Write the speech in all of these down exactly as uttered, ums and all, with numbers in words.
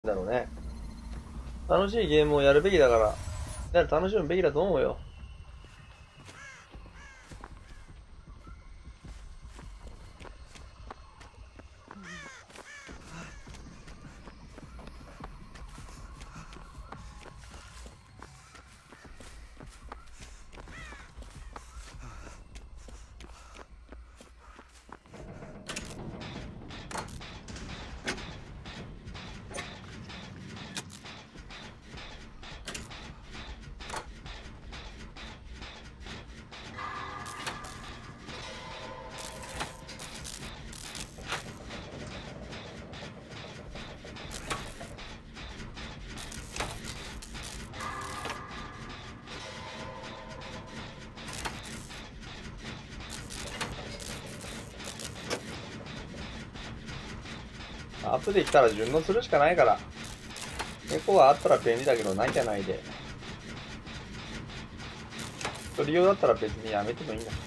だろうね。楽しいゲームをやるべきだから、だから楽しむべきだと思うよ。後で来たら順応するしかないから。猫があったら便利だけど、なきゃないで。取りようだったら別にやめてもいいんだ。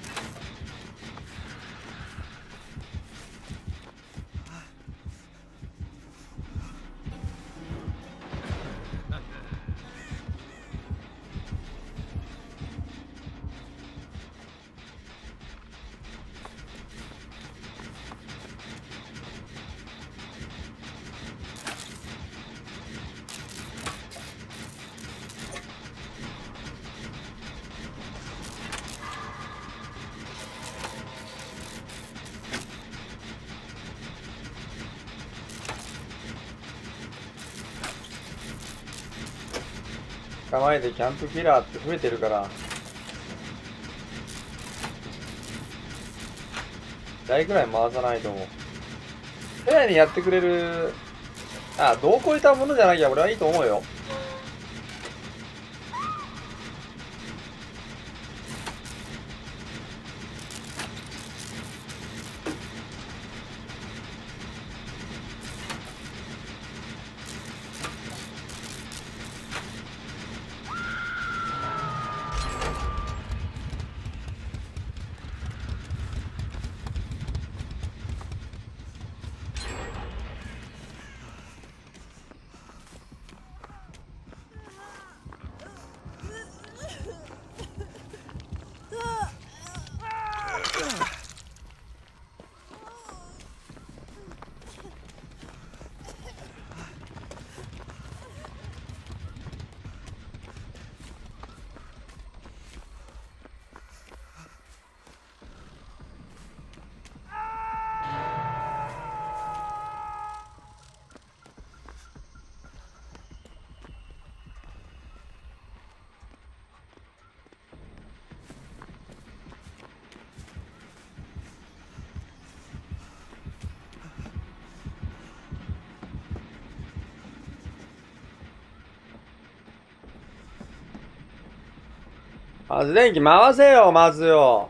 構えてキャンプキラーって増えてるから、台くらい回さないと。フェアにやってくれる、あ、どう超えたものじゃなきゃ俺はいいと思うよ。発電機回せよ、まずよ。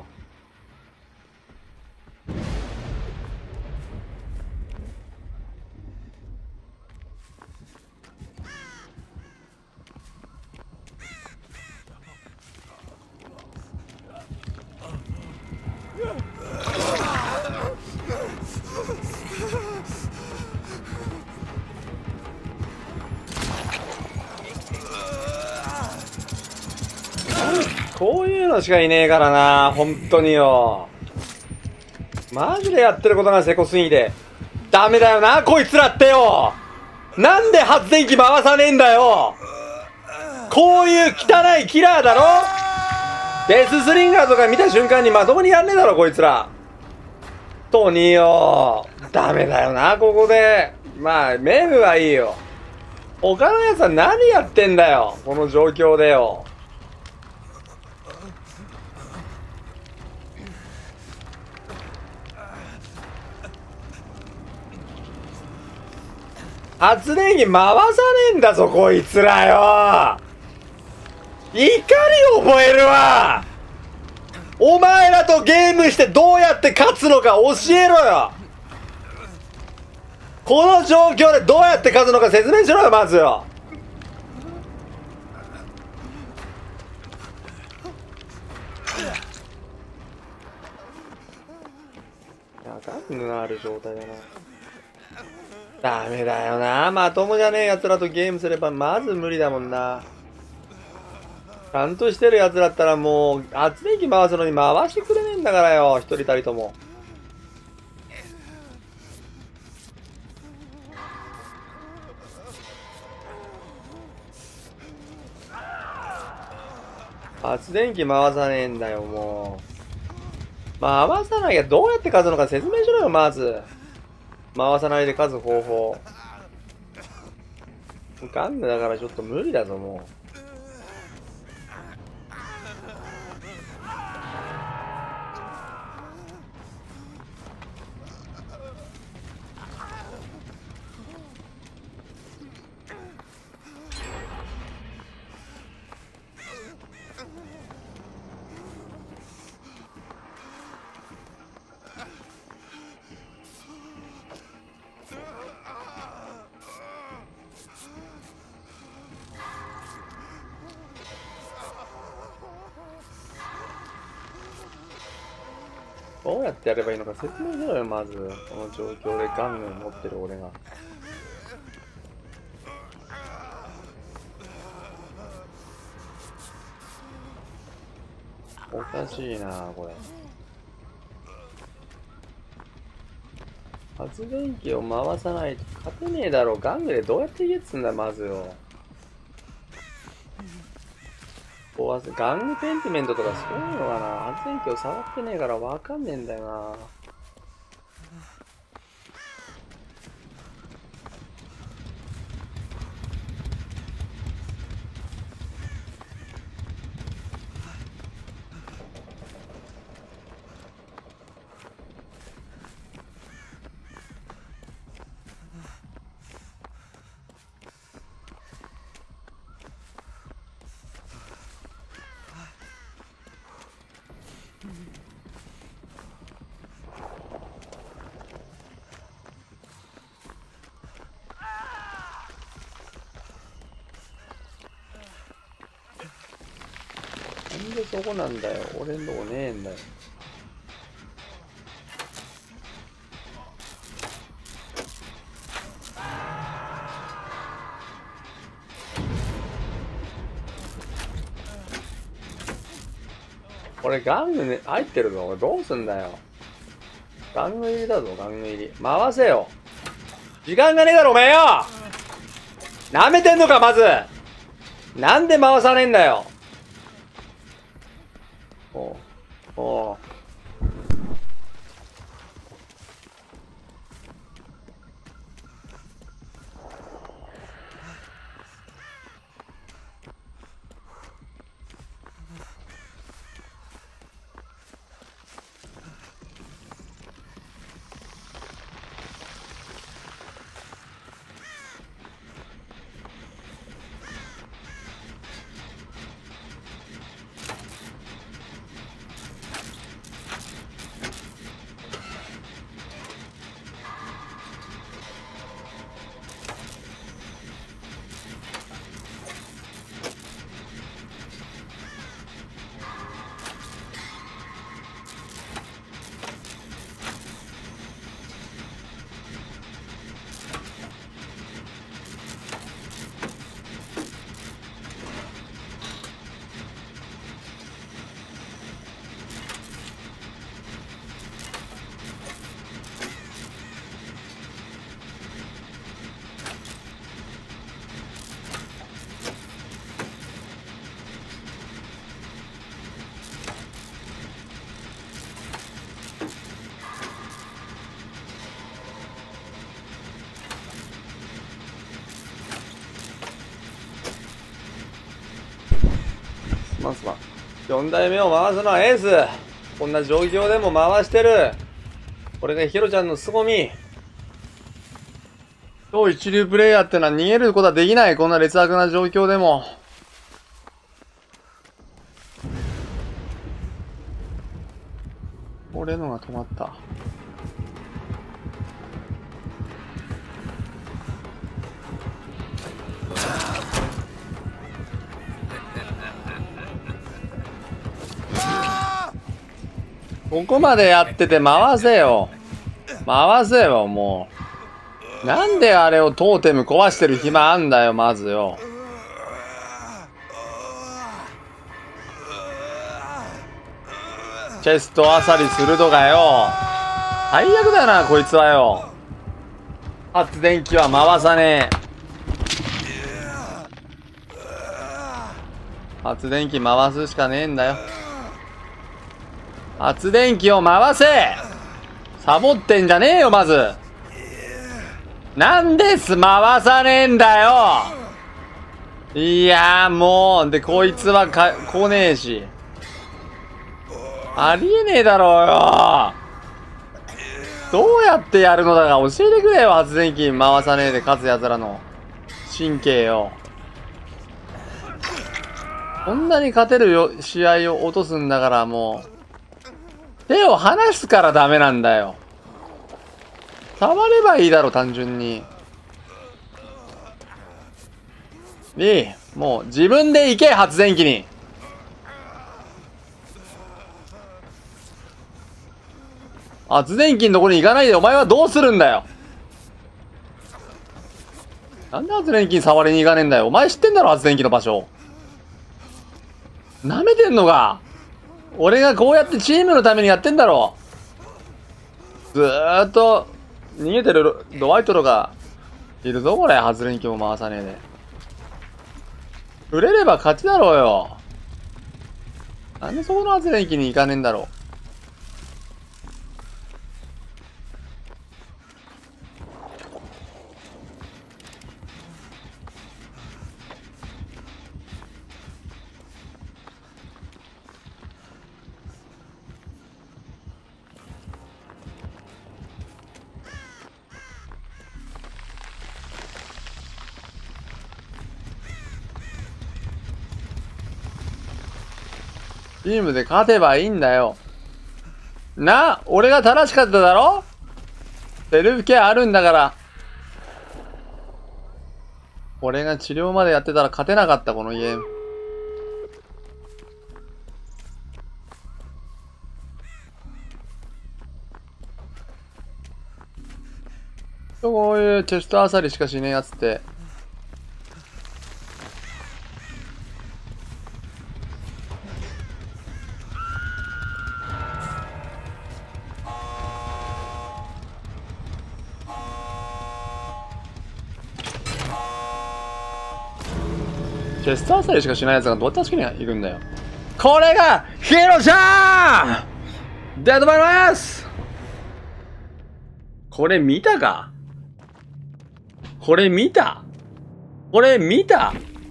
こういうのしかいねえからな、本当によ。マジでやってることがせこすぎて。ダメだよな、こいつらってよ。なんで発電機回さねえんだよ。こういう汚いキラーだろ。デススリンガーとか見た瞬間にまともにやんねえだろ、こいつら。とによ。ダメだよな、ここで。まあ、メムはいいよ。他のやつは何やってんだよ、この状況でよ。発電機回さねえんだぞ、こいつらよ。怒り覚えるわ。お前らとゲームしてどうやって勝つのか教えろよ。この状況でどうやって勝つのか説明しろよ、まずよ。ガンのある状態だな。 ダメだよな。まともじゃねえ奴らとゲームすればまず無理だもんな。ちゃんとしてる奴だったらもう圧電機回すのに回してくれねえんだからよ。一人たりとも。発電機回さねえんだよ、もう。回さなきゃどうやって勝つのか説明しろよ、まず。回さないで勝つ方法。ガングだからちょっと無理だぞ、もう。どうやってやればいいのか説明しろよ、まず。この状況でガング持ってる俺が。おかしいな、これ。発電機を回さないと勝てねえだろ。ガングでどうやって言えっつんだよ、まずよ。ガングペンティメントとかそういうのかな。発電機を触ってねえからわかんねえんだよな。なんでそこなんだよ。俺んとこねえんだよ。俺ガングね、入ってるぞ。俺どうすんだよ。ガング入りだぞ、ガング入り。回せよ。時間がねえだろ、おめえよ。舐めてんのか、まず。なんで回さねえんだよ。おう。おう。まんすまん。よん代目を回すのはエース。こんな状況でも回してる。これがヒロちゃんの凄み。超一流プレイヤーってのは逃げることはできない。こんな劣悪な状況でも。俺のが止まった。ここまでやってて回せよ。回せよ、もう。 なんであれをトーテム壊してる暇あんだよ、まずよ。チェストあさりするとかよ。最悪だよな、こいつはよ。発電機は回さねえ。発電機回すしかねえんだよ。発電機を回せ。サボってんじゃねえよ、まず。なんです回さねえんだよ。いやーもう、で、こいつはか、来ねえし。ありえねえだろうよ。どうやってやるのだか教えてくれよ、発電機回さねえで勝つ奴らの神経よ。こんなに勝てるよ試合を落とすんだからもう、手を離すからダメなんだよ。触ればいいだろ、単純に。いい。もう自分で行け、発電機に。発電機のところに行かないでお前はどうするんだよ。なんで発電機に触りに行かねえんだよ。お前知ってんだろ、発電機の場所。舐めてんのか。俺がこうやってチームのためにやってんだろ。ずーっと逃げてるドワイトロがいるぞ、これ。発電機も回さねえで。売れれば勝ちだろうよ。なんでそこの発電機に行かねえんだろう。チームで勝てばいいんだよ。な、俺が正しかっただろ。セルフケアあるんだから。俺が治療までやってたら勝てなかった、このゲーム。こういうチェストあさりしかしねえやつって。チェストあさりしかしないやつがどうやって助けに行くんだよ。これがヒロちゃんデッドバイマス。これ見たか。これ見たこれ見た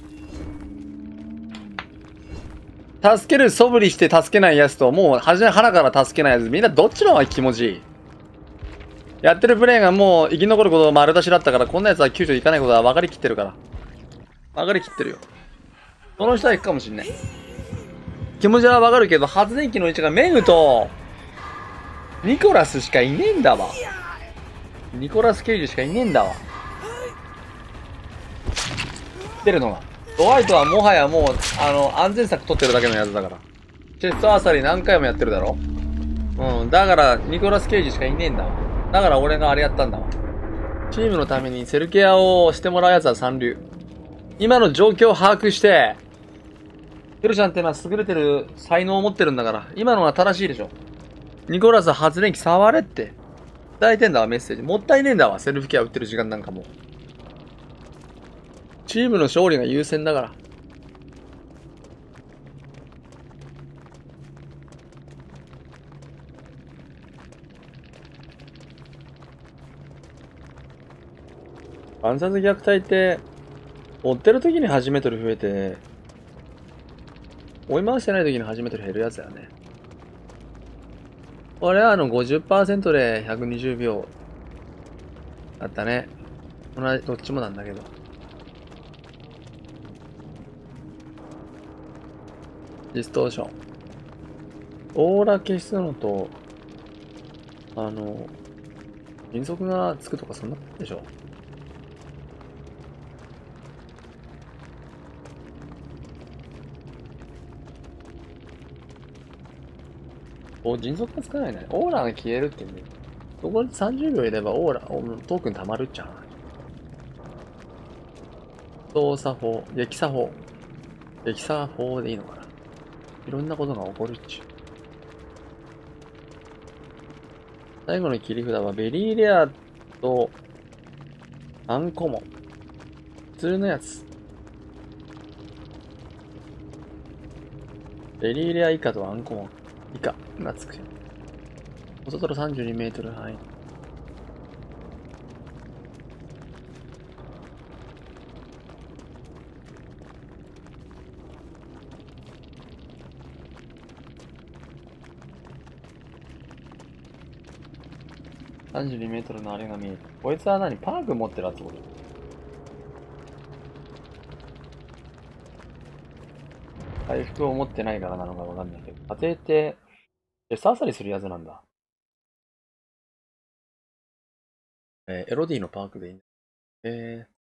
助ける素振りして助けないやつと、もう初め腹から助けないやつ、みんなどっちの方が気持ちいい。やってるプレイがもう生き残ること丸出しだったから、こんなやつは救助行かないことは分かりきってるから。分かりきってるよ。その人は行くかもしんない。気持ちは分かるけど、発電機の位置がメグとニコラスしかいねえんだわ。ニコラス・ケイジしかいねえんだわ。出るのが。ドワイトはもはやもう、あの、安全策取ってるだけのやつだから。チェストあさり何回もやってるだろ。うん。だから、ニコラス・ケイジしかいねえんだわ。だから俺があれやったんだわ。チームのためにセルケアをしてもらうやつは三流。今の状況を把握して、ヒロちゃんってのは優れてる才能を持ってるんだから、今のは正しいでしょ。ニコラス発電機触れって。伝えてんだわ、メッセージ。もったいねえんだわ、セルフケア打ってる時間なんかも。チームの勝利が優先だから。暗殺虐待って、追ってる時に初めて増えて、追い回してない時に初めて減るやつだよね。これはあの ごじゅっパーセント でひゃくにじゅうびょうだったね。同じ、どっちもなんだけど。ディストーション。オーラ消すのと、あの、迅速がつくとかそんなことでしょ。お、迅速がつかないね。オーラが消えるってね。そこでさんじゅうびょういればオーラ、トークン溜まるっちゃう。 動作法、激作法。激作法でいいのかな。いろんなことが起こるっちゅう。最後の切り札はベリーレアとアンコモン。普通のやつ。ベリーレア以下とアンコモン以下がつく。お外とさんじゅうにメートル範囲。さんじゅうにメートルのあれが見える。こいつは何？パーク持ってるってこと？回復を持ってないからなのかわかんないけど。家庭って、エサあさりするやつなんだ。えーエロディのパークでいいんだ。え